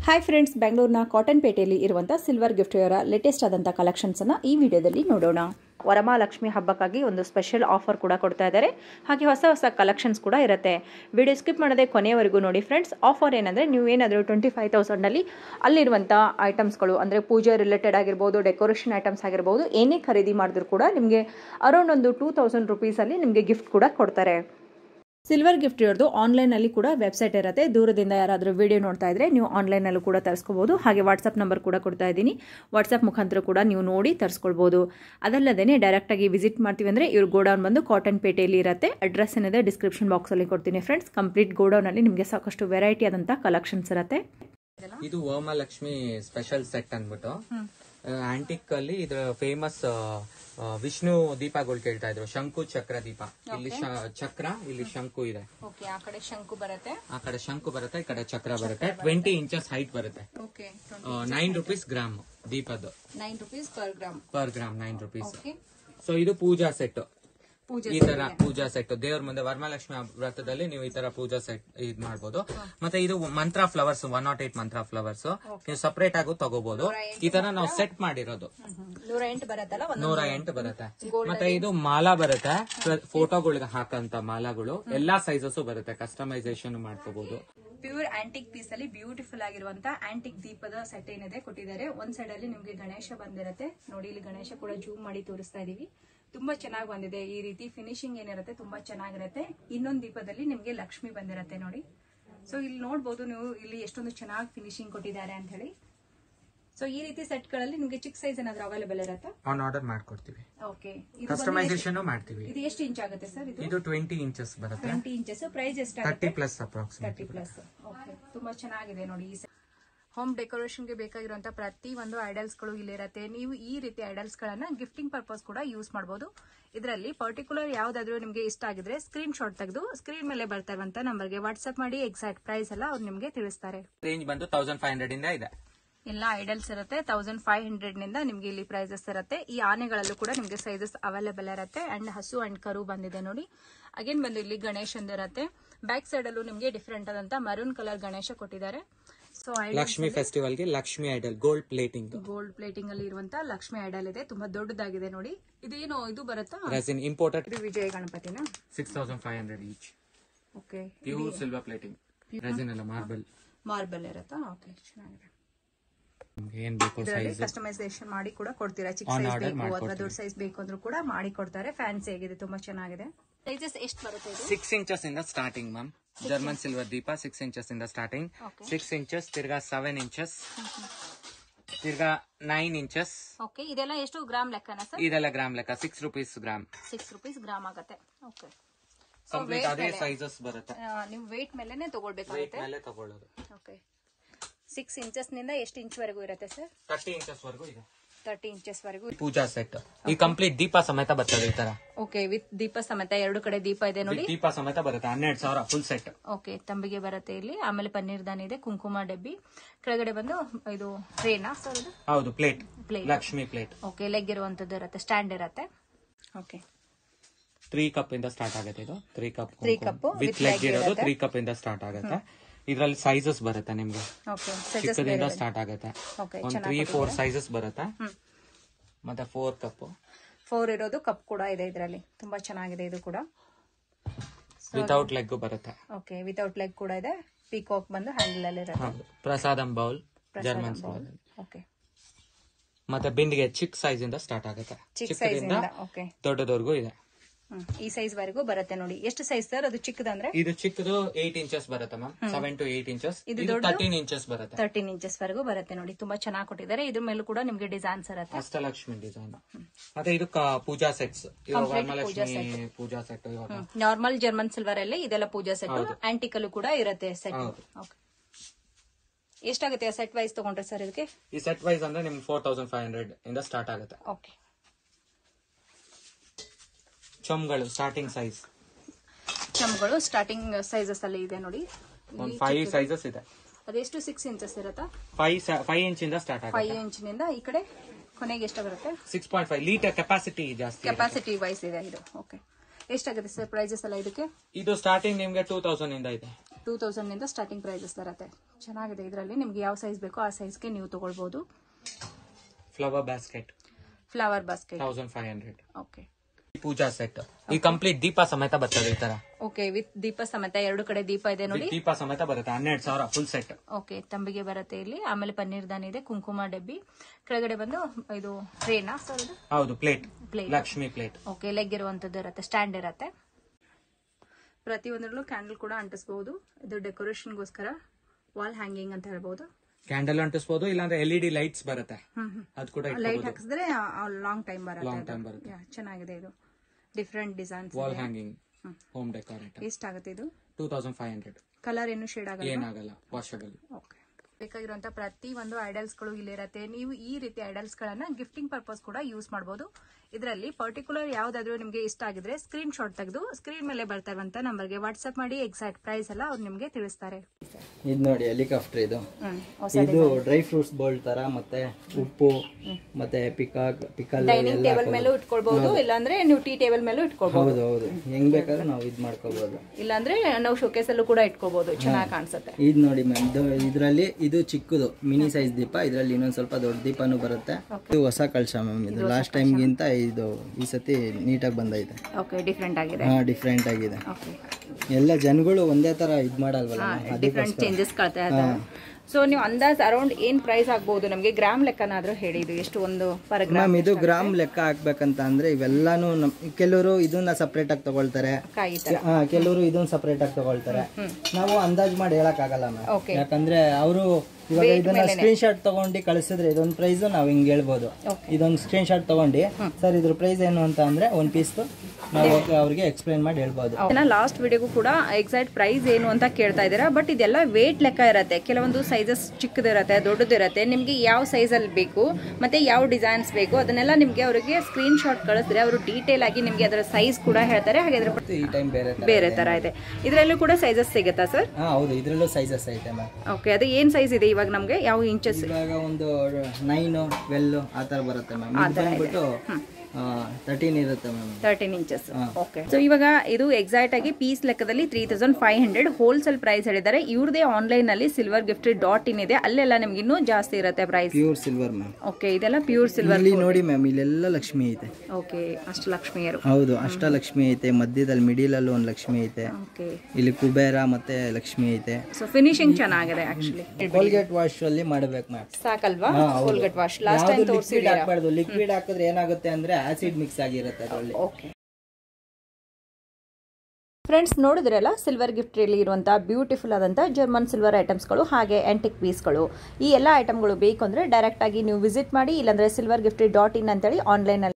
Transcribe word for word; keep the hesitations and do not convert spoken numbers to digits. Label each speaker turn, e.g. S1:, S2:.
S1: Hi friends, ಬೆಂಗಳೂರಿನ cotton ಪೇಟೆಯಲ್ಲಿ ಇರುವಂಥ ಸಿಲ್ವರ್ ಗಿಫ್ಟ್ ವೇರ್ ಲೇಟೆಸ್ಟ್ ಆದಂಥ ಕಲೆಕ್ಷನ್ಸನ್ನು ಈ ವಿಡಿಯೋದಲ್ಲಿ ನೋಡೋಣ. ವರಮಹಾಲಕ್ಷ್ಮಿ ಹಬ್ಬಕ್ಕಾಗಿ ಒಂದು ಸ್ಪೆಷಲ್ ಆಫರ್ ಕೂಡ ಕೊಡ್ತಾ ಇದ್ದಾರೆ. ಹಾಗೆ ಹೊಸ ಹೊಸ ಕಲೆಕ್ಷನ್ಸ್ ಕೂಡ ಇರುತ್ತೆ. ವಿಡಿಯೋ ಸ್ಕಿಪ್ ಮಾಡದೆ ಕೊನೆಯವರೆಗೂ ನೋಡಿ ಫ್ರೆಂಡ್ಸ್. ಆಫರ್ ಏನಂದರೆ, ನೀವು ಏನಾದರೂ ಟ್ವೆಂಟಿ ಫೈವ್ ತೌಸಂಡಲ್ಲಿ ಅಲ್ಲಿರುವಂಥ ಐಟಮ್ಸ್ಗಳು ಅಂದರೆ ಪೂಜೆ ರಿಲೇಟೆಡ್ ಆಗಿರ್ಬೋದು, ಡೆಕೋರೇಷನ್ ಐಟಮ್ಸ್ ಆಗಿರ್ಬೋದು, ಏನೇ ಖರೀದಿ ಮಾಡಿದ್ರು ಕೂಡ ನಿಮಗೆ ಅರೌಂಡ್ ಒಂದು ಟೂ ತೌಸಂಡ್ ರುಪೀಸಲ್ಲಿ ನಿಮಗೆ ಗಿಫ್ಟ್ ಕೂಡ ಕೊಡ್ತಾರೆ. ಸಿಲ್ವರ್ ಗಿಫ್ಟ್ ಇರೋದು ಆನ್ಲೈನಲ್ಲಿ ಕೂಡ ವೆಬ್ಸೈಟ್ ಇರುತ್ತೆ. ದೂರದಿಂದ ಯಾರಾದರೂ ವಿಡಿಯೋ ನೋಡ್ತಾ ಇದ್ರೆ ನೀವು ಆನ್ಲೈನಲ್ಲೂ ಕೂಡ ತರಿಸ್ಕೋಬಹುದು. ಹಾಗೆ ವಾಟ್ಸಪ್ ನಂಬರ್ ಕೂಡ ಕೊಡ್ತಾ ಇದ್ದೀನಿ. ವಾಟ್ಸಪ್ ಮುಖಾಂತರ ಕೂಡ ನೀವು ನೋಡಿ ತರಿಸ್ಕೊಳ್ಬೋದು. ಅದಲ್ಲದೇ ಡೈರೆಕ್ಟಾಗಿ ವಿಸಿಟ್ ಮಾಡ್ತೀವಿ ಅಂದರೆ ಇವ್ರ ಗೋಡೌನ್ ಬಂದು ಕಾಟನ್ ಪೇಟೆಯಲ್ಲಿ ಇರುತ್ತೆ. ಅಡ್ರೆಸ್ ಏನಿದೆ ಡಿಸ್ಕ್ರಿಪ್ಷನ್ ಬಾಕ್ಸಲ್ಲಿ ಕೊಡ್ತೀನಿ ಫ್ರೆಂಡ್ಸ್. ಕಂಪ್ಲೀಟ್ ಗೋಡೌನಲ್ಲಿ ನಿಮಗೆ ಸಾಕಷ್ಟು ವೆರೈಟಿ ಆದಂಥ ಕಲೆಕ್ಷನ್ಸ್ ಇರುತ್ತೆ.
S2: ಇದು ವರಮಹಾಲಕ್ಷ್ಮಿ ಸ್ಪೆಷಲ್ ಸೆಟ್ ಅಂದ್ಬಿಟ್ಟು ಆಂಟಿಕ್ ಅಲ್ಲಿ ಇದ್ರ ಫೇಮಸ್ ವಿಷ್ಣು ದೀಪಗಳು ಕೇಳ್ತಾ ಇದ್ರು. ಶಂಕು ಚಕ್ರ ದೀಪ. ಇಲ್ಲಿ ಚಕ್ರ, ಇಲ್ಲಿ ಶಂಕು ಇದೆ.
S1: ಆ ಕಡೆ ಶಂಕು ಬರುತ್ತೆ,
S2: ಆ ಕಡೆ ಶಂಕು ಬರುತ್ತೆ, ಈ ಕಡೆ ಚಕ್ರ ಬರುತ್ತೆ. ಟ್ವೆಂಟಿ ಇಂಚಸ್ ಹೈಟ್ ಬರುತ್ತೆ. ನೈನ್ ರುಪೀಸ್ ಗ್ರಾಮ್ ದೀಪದ್ದು.
S1: Nine rupees per gram
S2: per gram nine rupees. So ಇದು ಪೂಜಾ ಸೆಟ್. ಈ ತರ ಪೂಜಾ ಸೆಟ್ ದೇವ್ರ ಮುಂದೆ ವರಮಹಾಲಕ್ಷ್ಮಿ ವ್ರತದಲ್ಲಿ ನೀವು ಈ ತರ ಪೂಜಾ ಸೆಟ್ ಇದ್ ಮಾಡಬಹುದು. ಮತ್ತೆ ಇದು ಮಂತ್ರ ಫ್ಲವರ್ಸ್, ಒನ್ ನಾಟ್ ಏಟ್ ಮಂತ್ರ ಫ್ಲವರ್ಸ್ ನೀವು ಸಪರೇಟ್ ಆಗು ತಗೋಬಹುದು. ಈ ತರ ನಾವು ಸೆಟ್ ಮಾಡಿರೋದು
S1: ನೂರ ಎಂಟು ಬರುತ್ತಲ್ಲ,
S2: ನೂರ ಎಂಟು ಬರುತ್ತೆ. ಮತ್ತೆ ಇದು ಮಾಲಾ ಬರುತ್ತೆ, ಫೋಟೋಗಳಿಗೆ ಹಾಕಂತ ಮಾಲಾಗಳು. ಎಲ್ಲಾ ಸೈಜಸ್ ಬರುತ್ತೆ, ಕಸ್ಟಮೈಸೇಷನ್ ಮಾಡ್ಕೋಬಹುದು.
S1: ಪ್ಯೂರ್ ಆಂಟಿಕ್ ಪೀಸ್ ಅಲ್ಲಿ ಬ್ಯೂಟಿಫುಲ್ ಆಗಿರುವಂತ ಆಂಟಿಕ್ ದೀಪದ ಸೆಟ್ ಏನಿದೆ ಕೊಟ್ಟಿದ್ದಾರೆ. ಒಂದ್ ಸೈಡ್ ಅಲ್ಲಿ ನಿಮ್ಗೆ ಗಣೇಶ ಬಂದಿರುತ್ತೆ ನೋಡಿ. ಇಲ್ಲಿ ಗಣೇಶ ಕೂಡ ಜೂಮ್ ಮಾಡಿ ತೋರಿಸ್ತಾ ಇದೀವಿ. ತುಂಬಾ ಚೆನ್ನಾಗಿ ಬಂದಿದೆ. ಈ ರೀತಿ ಫಿನಿಶಿಂಗ್ ಏನಿರುತ್ತೆ ತುಂಬಾ ಚೆನ್ನಾಗಿರುತ್ತೆ. ಇನ್ನೊಂದು ದೀಪದಲ್ಲಿ ನಿಮ್ಗೆ ಲಕ್ಷ್ಮಿ ಬಂದಿರುತ್ತೆ ನೋಡಿ. ಸೊ ಇಲ್ಲಿ ನೋಡಬಹುದು ನೀವು, ಇಲ್ಲಿ ಎಷ್ಟೊಂದು ಚೆನ್ನಾಗಿ ಫಿನಿಶಿಂಗ್ ಕೊಟ್ಟಿದ್ದಾರೆ ಅಂತ ಹೇಳಿ. ಸೊ ಈ ರೀತಿ ಸೆಟ್ ಗಳಲ್ಲಿ ನಿಮ್ಗೆ ಚಿಕ್ಕ ಸೈಜ್ ಏನಾದ್ರು ಅವೈಲೇಬಲ್ ಇರುತ್ತೆ.
S2: ಆನ್ ಆರ್ಡರ್ ಮಾಡ್ಕೊಡ್ತೀವಿ.
S1: ಓಕೆ,
S2: ಕಸ್ಟಮೈಸೇಷನ್ ಮಾಡ್ತೀವಿ.
S1: ಇದು ಎಷ್ಟು ಇಂಚ್ ಆಗುತ್ತೆ ಸರ್? ಇದು
S2: ಇದು ಟ್ವೆಂಟಿ ಇಂಚಸ್ ಬರುತ್ತೆ.
S1: Twenty inches. ಪ್ರೈಸ್ ಎಷ್ಟು?
S2: Thirty plus approximate.
S1: Thirty plus. Okay, ತುಂಬಾ ಚೆನ್ನಾಗಿದೆ ನೋಡಿ. ಈ ಹೋಮ್ ಡೆಕೋರೇಷನ್ಗೆ ಬೇಕಾಗಿರುವಂತ ಪ್ರತಿ ಒಂದು ಐಡಲ್ಸ್ ಗಳು ಇಲ್ಲಿರುತ್ತೆ. ನೀವು ಈ ರೀತಿ ಐಡಲ್ಸ್ ಗಳನ್ನ ಗಿಫ್ಟಿಂಗ್ ಪರ್ಪಸ್ ಕೂಡ ಯೂಸ್ ಮಾಡಬಹುದು. ಇದರಲ್ಲಿ ಪರ್ಟಿಕ್ಯುಲರ್ ಯಾವ್ದಾದ್ರು ನಿಮ್ಗೆ ಇಷ್ಟ ಆಗಿದ್ರೆ ಸ್ಕ್ರೀನ್ ಶಾಟ್ ತೆಗೆದು ಸ್ಕ್ರೀನ್ ಮೇಲೆ ಬರ್ತಾ ಇರುವಂತ ನಂಬರ್ಗೆ ವಾಟ್ಸ್ಆಪ್ ಮಾಡಿ ಎಕ್ಸಾಕ್ಟ್ ಪ್ರೈಸ್ ಎಲ್ಲ ಅವ್ರು ನಿಮ್ಗೆ ತಿಳಿಸ್ತಾರೆ.
S2: ರೇಂಜ್ ಬಂದು ತೌಸಂಡ್ ಫೈವ್ ಹಂಡ್ರೆಡ್ ಇಂದ ಇದೆ.
S1: ಎಲ್ಲ ಐಡಲ್ಸ್ ಇರುತ್ತೆ. ತೌಸಂಡ್ ಫೈವ್ ಹಂಡ್ರೆಡ್ ನಿಂದ ನಿಮ್ಗೆ ಇಲ್ಲಿ ಪ್ರೈಸಸ್ ಇರುತ್ತೆ. ಈ ಆನೆಗಳಲ್ಲೂ ಕೂಡ ನಿಮ್ಗೆ ಸೈಜಸ್ ಅವೈಲೇಬಲ್ ಇರುತ್ತೆ. ಅಂಡ್ ಹಸು ಅಂಡ್ ಕರು ಬಂದಿದೆ ನೋಡಿ. ಅಗೇನ್ ಬಂದು ಇಲ್ಲಿ ಗಣೇಶ್ ಇರುತ್ತೆ. ಬ್ಯಾಕ್ ಸೈಡ್ ಅಲ್ಲೂ ನಿಮ್ಗೆ ಡಿಫರೆಂಟ್ ಆದಂತ ಮರೂನ್ ಕಲರ್ ಗಣೇಶ ಕೊಟ್ಟಿದ್ದಾರೆ. ಸೊ
S2: ಲಕ್ಷ್ಮಿ ಫೆಸ್ಟಿವಲ್ ಗೆ Lakshmi idol gold plating
S1: gold plating ಅಲ್ಲಿ ಇರುವಂತ ಲಕ್ಷ್ಮಿ ಐಡಲ್ ಇದೆ. ತುಂಬಾ ದೊಡ್ಡದಾಗಿದೆ ನೋಡಿ. ಇದೇನು ಇದು ಬರುತ್ತಾ?
S2: Resin imported.
S1: ಇದು ವಿಜಯ ಗಣಪತಿನ.
S2: Six thousand five hundred each.
S1: Okay,
S2: pure silver plating. Resin ಅಲ್ಲ, ಮಾರ್ಬಲ್.
S1: ಮಾರ್ಬಲ್ ಇರುತ್ತಾ? ಓಕೆ, ಚೆನ್ನಾಗಿದೆ.
S2: ಏನ್ ಬೇಕು ಸೈಜ್
S1: ಕಸ್ಟಮೈಸೇಷನ್ ಮಾಡಿ ಕೂಡ ಕೊಡ್ತೀರಾ. ಚಿಕ್ಕ ಸೈಜ್ ಬೇಕು ಅಥವಾ ದೊಡ್ಡ ಸೈಜ್ ಬೇಕು ಅಂದ್ರೂ ಕೂಡ ಮಾಡಿ ಕೊಡ್ತಾರೆ. ಫ್ಯಾನ್ಸಿ ಆಗಿದೆ, ತುಂಬಾ ಚೆನ್ನಾಗಿದೆ. ಸೈಜಸ್ ಎಷ್ಟು ಬರುತ್ತೆ?
S2: ಸಿಕ್ಸ್ ಇಂಚಸ್ ಇಂದ ಸ್ಟಾರ್ಟಿಂಗ್ ಮ್ಯಾಮ್. ಜರ್ಮನ್ ಸಿಲ್ವರ್ ದೀಪ ಸಿಕ್ಸ್ ಇಂಚಸ್ ಇಂದ ಸ್ಟಾರ್ಟಿಂಗ್. ಸಿಕ್ಸ್ ಇಂಚಸ್, ತಿರ್ಗಾ ಸೆವೆನ್ ಇಂಚಸ್, ತಿರ್ಗಾ ನೈನ್ ಇಂಚಸ್.
S1: ಓಕೆ, ಇದೆಲ್ಲ ಎಷ್ಟು ಗ್ರಾಮ್ ಲೆಕ್ಕನ ಸರ್?
S2: ಇದೆಲ್ಲ ಗ್ರಾಮ್ ಲೆಕ್ಕ. Six rupees gram.
S1: Six rupees gram ಆಗುತ್ತೆ. ಓಕೆ,
S2: ಕಂಪ್ಲೀಟ್ ಅದೇ ಸೈಜಸ್ ಬರುತ್ತೆ.
S1: ನೀವು ವೇಟ್ ಮೇಲೆನೆ ತಗೊಳ್ಬೇಕಾಗುತ್ತೆ.
S2: ಮೇಲೆ ತಗೊಳ್ಳೋದು.
S1: ಓಕೆ, ಸಿಕ್ಸ್ ಇಂಚಸ್ ನಿಂದ ಎಷ್ಟು ಇಂಚ್ ವರೆಗೂ ಇರುತ್ತೆ ಸರ್?
S2: ತರ್ಟಿ ಇಂಚಸ್ ವರೆಗೂ ಇದೆ.
S1: ತರ್ಟಿ ಇಂಚಸ್ ವರೆಗೂ
S2: ಪೂಜಾ ಸೆಟ್. ಈ ಕಂಪ್ಲೀಟ್ ದೀಪ ಸಮೇತ ಬರ್ತದೆ ಈ ತರ.
S1: ಓಕೆ, ವಿತ್ ದೀಪ ಸಮೇತ ಎರಡು ಕಡೆ ದೀಪ ಇದೆ ನೋಡಿ.
S2: ದೀಪ ಸಮೇತ ಬರುತ್ತೆ. ಹನ್ನೆರಡು ಸಾವಿರ ಫುಲ್ ಸೆಟ್.
S1: ಓಕೆ, ತಂಬಿಗೆ ಬರುತ್ತೆ ಇಲ್ಲಿ. ಆಮೇಲೆ ಪನ್ನೀರ್ ದಾನಿ ಇದೆ, ಕುಂಕುಮ ಡಬ್ಬಿ. ಕೆಳಗಡೆ ಬಂದು ಇದು ಟ್ರೇನಾ ಸರ್? ಇದು
S2: ಹೌದು, plate.
S1: Plate,
S2: Lakshmi plate.
S1: Okay, leg ಇರುವಂತದ್ದು ಇರುತ್ತೆ, ಸ್ಟ್ಯಾಂಡ್ ಇರುತ್ತೆ. ಓಕೆ,
S2: ತ್ರೀ ಕಪ್ ಇಂದ ಸ್ಟಾರ್ಟ್ ಆಗುತ್ತೆ. ಇದು three cup
S1: three cup
S2: with leg ಇರೋದು. ತ್ರೀ ಕಪ್ ಇಂದ ಸ್ಟಾರ್ಟ್ ಆಗುತ್ತೆ. ಇದ್ರಲ್ಲಿ ಸೈಜಸ್ ಬರುತ್ತೆ ನಿಮ್ಗೆ. ಚಿಕ್ಕದಿಂದ ಸ್ಟಾರ್ಟ್ ಆಗುತ್ತೆ. ಒಂದ್ ತ್ರೀ ಫೋರ್ ಸೈಜಸ್ ಬರುತ್ತೆ. ಮತ್ತೆ ಫೋರ್ ಕಪ್
S1: ಫೋರ್ ಇರೋದು ಕಪ್ ಕೂಡ ಇದೆ ಇದರಲ್ಲಿ. ತುಂಬಾ ಚೆನ್ನಾಗಿದೆ ಇದು ಕೂಡ.
S2: ವಿತೌಟ್ ಲೆಗ್ ಬರುತ್ತೆ.
S1: ಓಕೆ, ವಿತೌಟ್ ಲೆಗ್ ಕೂಡ ಇದೆ. ಪೀಕಾಕ್ ಬಂದು ಹ್ಯಾಂಡಲ್ ಅಲ್ಲಿ ಇರುತ್ತೆ.
S2: Prasadam bowl, German bowl.
S1: Okay,
S2: ಮತ್ತೆ ಬಿಂದಿಗೆ ಚಿಕ್ಕ ಸೈಜ್ ಇಂದ ಸ್ಟಾರ್ಟ್ ಆಗುತ್ತೆ. ಚಿಕ್ಕದಿಂದ ದೊಡ್ಡದವರೆಗೂ ಇದೆ.
S1: ಈ ಸೈಜ್ ವರೆಗೂ ಬರುತ್ತೆ ನೋಡಿ. ಎಷ್ಟು ಸೈಜ್ ಸರ್ ಅದು ಚಿಕ್ಕದಂದ್ರೆ?
S2: ಇದು ಚಿಕ್ಕದು ಏಟ್ ಇಂಚಸ್ ಬರುತ್ತೆ ma'am. Seven to eight inches. ಇದು ತರ್ಟೀನ್ ಇಂಚಸ್ ಬರುತ್ತೆ.
S1: ತರ್ಟೀನ್ ಇಂಚಸ್ ವರೆಗೂ ಬರುತ್ತೆ ನೋಡಿ. ತುಂಬಾ ಚೆನ್ನಾಗಿ ಕೊಟ್ಟಿದ್ದಾರೆ. ಇದ್ರ ಮೇಲೂ ಕೂಡ ನಿಮ್ಗೆ ಡಿಸೈನ್ಸ್ ಇರುತ್ತೆ.
S2: ಅಷ್ಟಲಕ್ಷ್ಮಿ ಡಿಸೈನ್. ಮತ್ತೆ ಇದು puja sets. Varamahalakshmi puja set.
S1: Normal German silver ಅಲ್ಲಿ ಇದೆಲ್ಲ ಪೂಜಾ ಸೆಟ್. ಆಂಟಿಕ್ ಅಲ್ಲೂ ಕೂಡ ಇರುತ್ತೆ ಸೆಟ್. ಎಷ್ಟಾಗುತ್ತೆ ಸೆಟ್ ವೈಸ್ ತಗೊಂಡ್ರೆ ಸರ್ ಇದಕ್ಕೆ?
S2: ಈ ಸೆಟ್ ವೈಸ್ ಅಂದ್ರೆ ನಿಮ್ಗೆ ಫೋರ್ ತೌಸಂಡ್ ಫೈವ್ ಹಂಡ್ರೆಡ್ ಇಂದ ಸ್ಟಾರ್ಟ್ ಆಗುತ್ತೆ.
S1: ಓಕೆ,
S2: ಚಮ್ಗಳು ಸ್ಟಾರ್ಟಿಂಗ್ ಸೈಜ್.
S1: ಚಮ್ಗಳು ಸ್ಟಾರ್ಟಿಂಗ್ ಸೈಜಸ್ ಅಲ್ಲಿ ಇದೆ ನೋಡಿ.
S2: ಒಂದು ಫೈವ್ ಸೈಜಸ್ ಇದೆ.
S1: ಅದೆಷ್ಟು ಸಿಕ್ಸ್ ಇಂಚಸ್ ಇರುತ್ತಾ?
S2: ಫೈವ್ ಫೈವ್ ಇಂಚ್ ಇಂದ ಸ್ಟಾರ್ಟ್ ಆಗುತ್ತೆ.
S1: ಫೈವ್ ಇಂಚ್ ನಿಂದ ಈ ಕಡೆ ಕೊನೆಗೆ ಎಷ್ಟು ಬರುತ್ತೆ?
S2: Six point five litre capacity ಜಾಸ್ತಿ.
S1: ಕೆಪಾಸಿಟಿ ವೈಸ್ ಇದೆ ಇದು. ಓಕೆ, ಎಷ್ಟಾಗುತ್ತೆ ಸರ್ ಪ್ರೈಸಸ್ ಎಲ್ಲ ಇದಕ್ಕೆ?
S2: ಇದು ಸ್ಟಾರ್ಟಿಂಗ್ ನಿಮ್ಗೆ ಟೂ ತೌಸಂಡ್ ಇಂದ ಇದೆ.
S1: ಟೂ ತೌಸಂಡ್ನಿಂದ ಸ್ಟಾರ್ಟಿಂಗ್ ಪ್ರೈಸಸ್ ಬರುತ್ತೆ. ಚೆನ್ನಾಗಿದೆ. ಇದರಲ್ಲಿ ನಿಮ್ಗೆ ಯಾವ ಸೈಜ್ ಬೇಕೋ ಆ ಸೈಜ್ಗೆ ನೀವು ತಗೊಳ್ಬೋದು.
S2: Flower basket
S1: flower basket
S2: thousand five hundred.
S1: Okay.
S2: Puja set ಈ ಕಂಪ್ಲೀಟ್ ದೀಪ ಸಮೇತ ಬರ್ತದೆ ಈ ತರ.
S1: ಓಕೆ, ವಿತ್ ದೀಪ ಸಮೇತ ಎರಡು ಕಡೆ ದೀಪ ಇದೆ ನೋಡಿ.
S2: ದೀಪ ಸಮೇತ ಬರುತ್ತೆ ಹನ್ನೆರಡು ಸಾವಿರ ಫುಲ್ ಸೆಟ್.
S1: ಓಕೆ, ತಂಬಿಗೆ ಬರುತ್ತೆ ಇಲ್ಲಿ. ಆಮೇಲೆ ಪನ್ನೀರ್ ದಾನಿ ಇದೆ, ಕುಂಕುಮ ಡಬ್ಬಿ, ಕೆಳಗಡೆ ಬಂದು ಇದು ಟ್ರೇನಾ ಸರ್?
S2: ಹೌದು, plate,
S1: plate,
S2: Lakshmi plate.
S1: Okay, leg ಇರುವಂತದ್ದು ಇರುತ್ತೆ, ಸ್ಟ್ಯಾಂಡ್ ಇರುತ್ತೆ. ಪ್ರತಿಯೊಂದರಲ್ಲೂ ಕ್ಯಾಂಡಲ್ ಕೂಡ ಅಂಟಿಸಬಹುದು. ಇದು ಡೆಕೋರೇಷನ್ಗೋಸ್ಕರ ವಾಲ್ ಹ್ಯಾಂಗಿಂಗ್ ಅಂತ ಹೇಳ್ಬಹುದು.
S2: ಕ್ಯಾಂಡಲ್ ಅಂಟಿಸಬಹುದು, ಇಲ್ಲಾಂದ್ರೆ ಎಲ್ ಇ ಡಿ ಲೈಟ್ಸ್ ಬರುತ್ತೆ, ಅದು ಕೂಡ
S1: ಲೈಟ್ ಹಾಕಿಸಿದ್ರೆ ಲಾಂಗ್ ಟೈಮ್ ಬರುತ್ತೆ.
S2: ಲಾಂಗ್ ಟೈಮ್ ಬರುತ್ತೆ.
S1: ಚೆನ್ನಾಗಿದೆ. ಇದು different designs.
S2: Wall hanging, home decorator.
S1: ಎಷ್ಟಾಗುತ್ತೆ ಇದು?
S2: Two thousand five hundred.
S1: Colour ಏನು ಶೇಡ್ ಆಗಲ್ಲ,
S2: ಏನಾಗಲ್ಲ, ವಾಷಬಲ್.
S1: ಓಕೆ. ಬೇಕಾಗಿರುವಂತ ಪ್ರತಿ ಒಂದು ಐಡಲ್ಸ್ ಗಳು ಇಲ್ಲಿ ಇರುತ್ತೆ. ನೀವು ಈ ರೀತಿ ಐಡಲ್ಸ್ ಗಳನ್ನ ಗಿಫ್ಟಿಂಗ್ ಪರ್ಪಸ್ ಕೂಡ ಯೂಸ್ ಮಾಡಬಹುದು. ಇದರಲ್ಲಿ ಪರ್ಟಿಕ್ಯುಲರ್ ಯಾವ್ದಾದ್ರು ನಿಮ್ಗೆ ಇಷ್ಟ ಆಗಿದ್ರೆ ಸ್ಕ್ರೀನ್ ಶಾಟ್ ತೆಗೆದು ಸ್ಕ್ರೀನ್ ಮೇಲೆ ಬರ್ತಾ ಇರುವಂತ ನಂಬರ್ಗೆ ವಾಟ್ಸ್ಆಪ್ ಮಾಡಿ ಎಕ್ಸಾಕ್ಟ್ ಪ್ರೈಸ್ ಎಲ್ಲ ಅವ್ರು ನಿಮ್ಗೆ ತಿಳಿಸ್ತಾರೆ.
S3: ಇದು ನೋಡಿ ಹೆಲಿಕಾಪ್ಟರ್. ಇದು ಇದು ಡ್ರೈ ಫ್ರೂಟ್ಸ್ ಬೋಲ್ ತರ, ಮತ್ತೆ ಉಪ್ಪು, ಮತ್ತೆ ಪಿಕಾಕ್ ಪಿಕಲ್
S1: ಡೈನಿಂಗ್ ಟೇಬಲ್ ಮೇಲೂ ಇಟ್ಕೊಳ್ಬಹುದು, ಇಲ್ಲಾಂದ್ರೆ ನೀವು ಟೀ ಟೇಬಲ್ ಮೇಲೂ ಇಟ್ಕೊಳ್ಬಹುದು.
S3: ಹೌದು ಹೌದು, ಹೆಂಗ್ ಬೇಕಾದ್ರೂ ನಾವು ಇದ್ ಮಾಡ್ಕೋಬಹುದು.
S1: ಇಲ್ಲಾಂದ್ರೆ ನಾವು ಶೋಕೇಸ್ ಅಲ್ಲೂ ಕೂಡ ಇಟ್ಕೋಬಹುದು, ಚೆನ್ನಾಗಿ ಕಾಣಿಸುತ್ತೆ.
S3: ಇದು ನೋಡಿ ಮ್ಯಾಮ್, ಇದು ಇದರಲ್ಲಿ ಇದು ಚಿಕ್ಕದು ಮಿನಿ ಸೈಜ್ ದೀಪ, ಇದರಲ್ಲಿ ಇನ್ನೊಂದ್ ಸ್ವಲ್ಪ ದೊಡ್ಡ ದೀಪನೂ ಬರುತ್ತೆ. ಇದು ಹೊಸ ಕಳಶ ಮ್ಯಾಮ್. ಇದು ಲಾಸ್ಟ್ ಟೈಮ್ ಗಿಂತ ಇದು ಈ ಸತಿ ನೀಟಾಗಿ ಬಂದೈತೆ.
S1: ಓಕೆ, ಡಿಫರೆಂಟ್ ಆಗಿದೆ.
S3: ಹಾ, ಡಿಫರೆಂಟ್ ಆಗಿದೆ.
S1: ಓಕೆ,
S3: ಎಲ್ಲ ಜನಗಳು ಒಂದೇ ತರ ಇದ್ ಮಾಡಲ್ವಲ್ಲ,
S1: ಡಿಫರೆಂಟ್ ಚೇಂಜಸ್ ಕಾಣ್ತಾ ಇದ್ದಾರೆ. ಸೊ ನೀವು ಅಂದಾಜ್ ಅರೌಂಡ್ ಏನ್ ಪ್ರೈಸ್ ಆಗ್ಬಹುದು ನಮಗೆ? ಗ್ರಾಮ್ ಲೆಕ್ಕನಾದ್ರೂ ಹೇಳಿ, ಇದು ಎಷ್ಟು ಒಂದು ಪರ್ ಗ್ರಾಮ್?
S3: ಇದು ಗ್ರಾಮ್ ಲೆಕ್ಕ ಹಾಕ್ಬೇಕಂತ ಅಂದ್ರೆ ಇವೆಲ್ಲಾನು ಕೆಲವರು ಇದನ್ನ ಸಪರೇಟ್ ಆಗಿ ತಗೊಳ್ತಾರೆ, ಕೆಲವರು ಇದನ್ನ ಸಪರೇಟ್ ಆಗಿ ತಗೊಳ್ತಾರೆ. ನಾವು ಅಂದಾಜ್ ಮಾಡಿ ಹೇಳಕ್ ಆಗಲ್ಲ ಮ್ಯಾಮ್, ಯಾಕಂದ್ರೆ ಅವರು ಇವಾಗ ಇದನ್ನ ಸ್ಕ್ರೀನ್ ಶಾಟ್ ತಗೊಂಡು ಕಳಿಸಿದ್ರೆ ಇದೊಂದು ಪ್ರೈಸ್ ನಾವ್ ಹಿಂಗ್ ಹೇಳ್ಬೋದು. ಇದೊಂದು ಸ್ಕ್ರೀನ್ ಶಾಟ್ ತಗೊಂಡು ಸರ್ ಇದ್ರ ಪ್ರೈಸ್ ಏನು ಅಂತ ಅಂದ್ರೆ ಒಂದ್ ಪೀಸ್ ನಾವು ಅವ್ರಿಗೆ ಎಕ್ಸ್ಪ್ಲೈನ್ ಮಾಡಿ ಹೇಳ್ಬೋದು.
S1: ಲಾಸ್ಟ್ ವಿಡಿಯೋಗೂ ಕೂಡ ಎಕ್ಸಾಕ್ಟ್ ಪ್ರೈಸ್ ಏನು ಅಂತ ಕೇಳ್ತಾ ಇದ್ದೀರಾ, ಬಟ್ ಇದೆಲ್ಲ ವೇಟ್ ಲೆಕ್ಕ ಇರುತ್ತೆ. ಕೆಲವೊಂದು ಸೈಜಸ್ ಚಿಕ್ಕದಿರುತ್ತೆ, ದೊಡ್ಡದಿರುತ್ತೆ. ನಿಮ್ಗೆ ಯಾವ ಸೈಜ್ ಅಲ್ಲಿ ಬೇಕು ಮತ್ತೆ ಯಾವ ಡಿಸೈನ್ಸ್ ಬೇಕು ಅದನ್ನೆಲ್ಲ ನಿಮ್ಗೆ ಅವರಿಗೆ ಸ್ಕ್ರೀನ್ ಶಾಟ್ ಕಳಿಸಿದ್ರೆ ಅವರು ಡೀಟೇಲ್ ಆಗಿ ನಿಮ್ಗೆ ಅದರ ಸೈಜ್ ಕೂಡ ಹೇಳ್ತಾರೆ. ಹಾಗೆ
S3: ಈ ಟೈಮ್ ಬೇರೆ
S1: ಬೇರೆ ತರ ಇದೆ. ಇದರಲ್ಲೂ ಕೂಡ ಸೈಜಸ್ ಸಿಗುತ್ತಾ ಸರ್?
S3: ಹೌದು, ಇದರಲ್ಲೂ ಸೈಜಸ್ ಐತೆ ಮ್ಯಾಮ್.
S1: ಓಕೆ, ಅದು ಏನ್ ಸೈಜ್ ಇದೆ ಇವಾಗ ನಮ್ಗೆ? ಯಾವ ಇಂಚಸ್?
S3: ಇವಾಗ ಒಂದು ನೈನ್ ಟ್ವೆಲ್ ಆ ತರ ಬರುತ್ತೆ ಮ್ಯಾಮ್. ಬಂದ್ಬಿಟ್ಟು ತರ್ಟೀನ್ ಇರುತ್ತೆ ma'am.
S1: Thirteen inches. Okay. So ಇವಾಗ ಇದು ಎಕ್ಸಾಕ್ಟ್ ಆಗಿ ಪೀಸ್ ಲೆಕ್ಕದಲ್ಲಿ three thousand five hundred wholesale price ಹೇಳಿದ್ದಾರೆ. ಇವ್ರದೇ ಆನ್ಲೈನ್ ಅಲ್ಲಿ ಸಿಲ್ವರ್ ಗಿಫ್ಟ್ ಡಾಟ್ ಇನ್ ಇದೆ, ಅಲ್ಲೆಲ್ಲ ನಿಮ್ಗೆ ಇನ್ನೂ ಜಾಸ್ತಿ ಇರುತ್ತೆ price.
S3: Pure silver ma'am.
S1: Okay, ಇದೆಲ್ಲ ಪ್ಯೂರ್ ಸಿಲ್ವರ್.
S3: ಇಲ್ಲಿ ನೋಡಿ ಮ್ಯಾಮ್, ಇಲ್ಲೆಲ್ಲ ಲಕ್ಷ್ಮಿ ಐತೆ.
S1: ಓಕೆ, ಅಷ್ಟಲಕ್ಷ್ಮಿಯರು.
S3: ಹೌದು, ಅಷ್ಟಲಕ್ಷ್ಮಿ ಐತೆ. ಮಧ್ಯದಲ್ಲಿ ಮಿಡಿಲ್ ಅಲ್ಲಿ ಒಂದು ಲಕ್ಷ್ಮಿ ಐತೆ.
S1: ಓಕೆ,
S3: ಇಲ್ಲಿ ಕುಬೇರ ಮತ್ತೆ ಲಕ್ಷ್ಮಿ ಐತೆ.
S1: ಸೊ ಫಿನಿಶಿಂಗ್ ಚೆನ್ನಾಗಿದೆ ಆಕ್ಚುಲಿ.
S3: ಕೋಲ್ಗೇಟ್ ವಾಶ್ ಅಲ್ಲಿ ಮಾಡಬೇಕು ಮ್ಯಾಮ್.
S1: ಸಾಕಲ್ವಾ ಕೋಲ್ಗೇಟ್ ವಾಶ್? ಲಾಸ್ಟ್ ಟೈಮ್ ತೋರಿಸಿದ್ದೀರಾ.
S3: ಹಾಕಬಾರ್ದು, ಲಿಕ್ವಿಡ್ ಹಾಕಿದ್ರೆ ಏನಾಗುತ್ತೆ ಅಂದ್ರೆ ಆಸಿಡ್ ಮಿಕ್ಸ್ ಆಗಿರುತ್ತೆ ಅದರಲ್ಲಿ.
S1: ಓಕೆ ಫ್ರೆಂಡ್ಸ್, ನೋಡಿದ್ರಲ್ಲ ಸಿಲ್ವರ್ ಗಿಫ್ಟ್ರಿಯಲ್ಲಿ ಇರುವಂತಹ ಬ್ಯೂಟಿಫುಲ್ ಆದಂತಹ ಜರ್ಮನ್ ಸಿಲ್ವರ್ ಐಟಮ್ಸ್ಗಳು ಹಾಗೆ ಆಂಟಿಕ್ ಪೀಸ್ಗಳು. ಈ ಎಲ್ಲ ಐಟಮ್ಗಳು ಬೇಕು ಅಂದ್ರೆ ಡೈರೆಕ್ಟ್ ಆಗಿ ನೀವು ವಿಸಿಟ್ ಮಾಡಿ, ಇಲ್ಲಾಂದ್ರೆ ಸಿಲ್ವರ್ ಗಿಫ್ಟ್ರಿ ಡಾಟ್ ಇನ್ ಅಂತೇಳಿ ಆನ್ಲೈನ್ ಅಲ್ಲಿ